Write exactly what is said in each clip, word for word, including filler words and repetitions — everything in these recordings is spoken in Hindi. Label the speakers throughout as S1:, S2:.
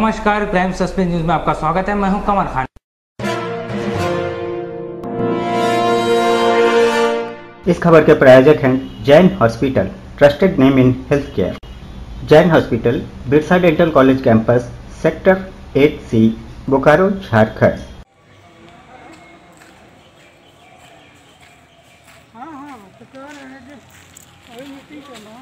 S1: नमस्कार, क्राइम सस्पेंस न्यूज में आपका स्वागत है। मैं हूं कमर खान।
S2: इस खबर के प्रायोजक हैं Jain hospital, trusted name in health care. Jain hospital, Birsa dental college campus, sector eight C, Bokaro, Jharkhand.
S3: हाँ हाँ तो कह रहे हैं कि वही मीटिंग करना।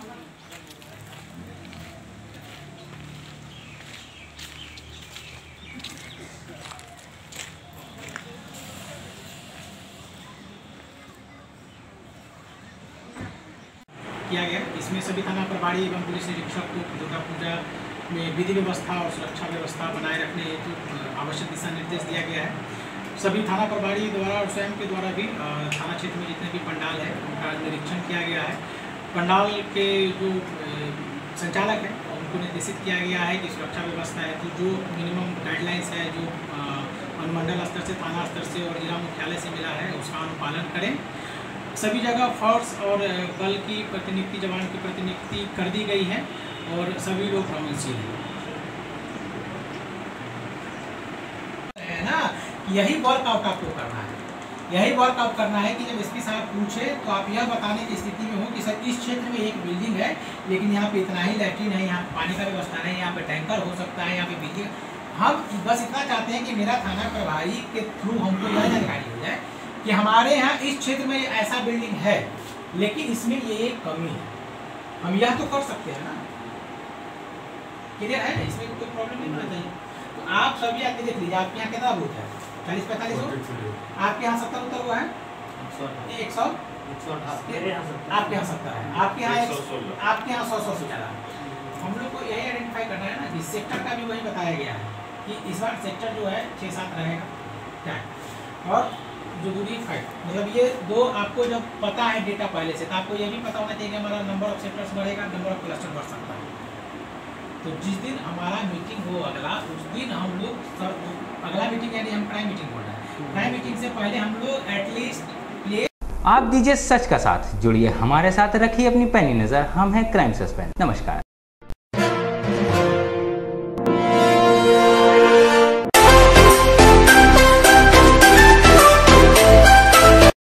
S4: किया गया। इसमें सभी थाना प्रभारी एवं पुलिस निरीक्षक को दुर्गा पूजा में विधि व्यवस्था और सुरक्षा व्यवस्था बनाए रखने हेतु आवश्यक दिशा निर्देश दिया गया है। सभी थाना प्रभारी द्वारा और स्वयं के द्वारा भी थाना क्षेत्र में जितने भी पंडाल है उनका निरीक्षण किया गया है। पंडाल के जो संचालक हैं उनको निर्देशित किया गया है कि सुरक्षा व्यवस्था है तो जो मिनिमम गाइडलाइंस है जो अनुमंडल स्तर से, थाना स्तर से और जिला मुख्यालय से मिला है उसका अनुपालन करें। सभी जगह फोर्स और बल की प्रतिनियुक्ति, जवान की प्रतिनियुक्ति कर दी गई है और सभी लोग भ्रमणशील है ना। यही वर्कआउट आपको करना है, यही वर्कआउट करना है कि जब एसपी साहब पूछे तो आप यह बताने की स्थिति में हो कि सर इस क्षेत्र में एक बिल्डिंग है लेकिन यहाँ पे इतना ही लैट्रिन है, यहाँ पानी का व्यवस्था नहीं, यहाँ पे टैंकर हो सकता है, यहाँ पे बिल्डिंग। हम बस इतना चाहते हैं कि मेरा थाना प्रभारी के थ्रू हमको यह जानकारी हो जाए कि हमारे यहाँ इस क्षेत्र में ऐसा बिल्डिंग है लेकिन इसमें ये एक कमी है, हम यह तो कर सकते हैं ना। क्लियर है ना, इसमें कोई प्रॉब्लम नहीं होना चाहिए। तो आप सभी आके देख लीजिए, आपके यहाँ कितना बूथ है? चालीस पैंतालीस हो, आपके यहाँ सत्तर उत्तर हुआ है, एक सौ आपके यहाँ सत्तर है, आपके यहाँ आपके यहाँ सौ सौ से ज़्यादा। हम लोग को यही आइडेंटिफाई करना है ना कि सेक्टर का भी वही बताया गया है कि इस बार सेक्टर जो है छः सात रहेगा क्या, और जो दूरी फाइव, मतलब ये दो आपको जब पता है डेटा पहले से तो आपको ये भी पता होना चाहिए कि हमारा नंबर ऑफ सेक्टर्स बढ़ेगा, नंबर ऑफ क्लस्टर बढ़ सकता है। तो जिस दिन हमारा मीटिंग हो अगला, उस दिन हम लोग सब अगला मीटिंग यानी हम क्राइम मीटिंग बोल रहे हैं, क्राइम मीटिंग से पहले हम लोग एटलीस्ट प्ले
S1: आप दीजिए सच का साथ, जुड़िए हमारे साथ, रखिए अपनी पैनी नजर। हम हैं क्राइम सस्पेंस। नमस्कार।